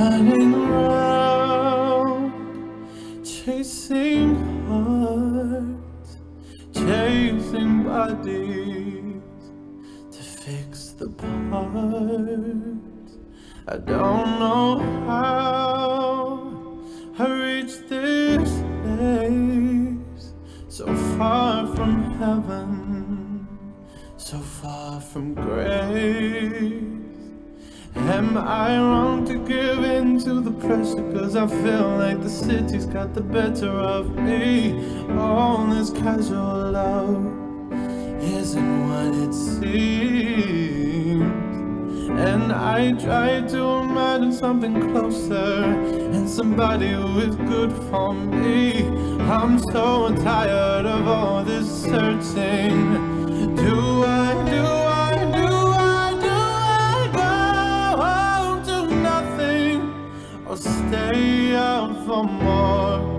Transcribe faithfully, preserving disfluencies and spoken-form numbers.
running around, chasing hearts, chasing bodies to fix the parts. I don't know how I reached this place, so far from heaven, so far from grace. Am I wrong to give in to the pressure? Cause I feel like the city's got the better of me. All this casual love isn't what it seems. And I try to imagine something closer and somebody who is good for me. I'm so tired of all this searching. Do I, do I, do I, do I go to nothing or stay out for more?